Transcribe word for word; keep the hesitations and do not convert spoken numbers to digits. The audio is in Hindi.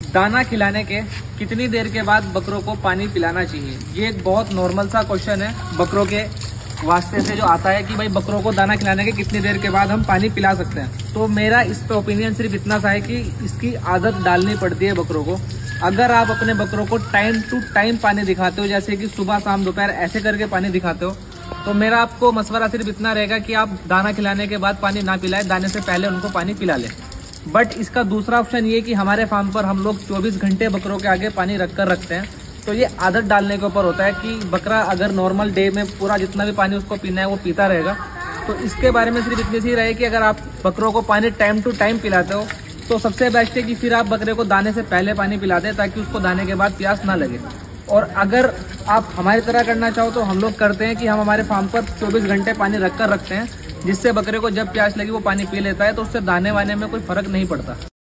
दाना खिलाने के कितनी देर के बाद बकरों को पानी पिलाना चाहिए? ये एक बहुत नॉर्मल सा क्वेश्चन है बकरों के वास्ते से जो आता है कि भाई बकरों को दाना खिलाने के कितनी देर के बाद हम पानी पिला सकते हैं। तो मेरा इस पे ओपिनियन सिर्फ इतना सा है कि इसकी आदत डालनी पड़ती है बकरों को। अगर आप अपने बकरों को टाइम टू टाइम पानी दिखाते हो, जैसे कि सुबह शाम दोपहर ऐसे करके पानी दिखाते हो, तो मेरा आपको मशवरा सिर्फ इतना रहेगा कि आप दाना खिलाने के बाद पानी ना पिलाएं, दाने से पहले उनको पानी पिला लें। बट इसका दूसरा ऑप्शन ये कि हमारे फार्म पर हम लोग चौबीस घंटे बकरों के आगे पानी रख कर रखते हैं, तो ये आदत डालने के ऊपर होता है कि बकरा अगर नॉर्मल डे में पूरा जितना भी पानी उसको पीना है वो पीता रहेगा। तो इसके बारे में सिर्फ इतनी सी रहे कि अगर आप बकरों को पानी टाइम टू टाइम पिलाते हो तो सबसे बेस्ट है कि फिर आप बकरे को दाने से पहले पानी पिला दें, ताकि उसको दाने के बाद प्यास ना लगे। और अगर आप हमारी तरह करना चाहो तो हम लोग करते हैं कि हम हमारे फार्म पर चौबीस घंटे पानी रख कर रखते हैं, जिससे बकरे को जब प्यास लगी वो पानी पी लेता है, तो उससे दाने वाने में कोई फर्क नहीं पड़ता।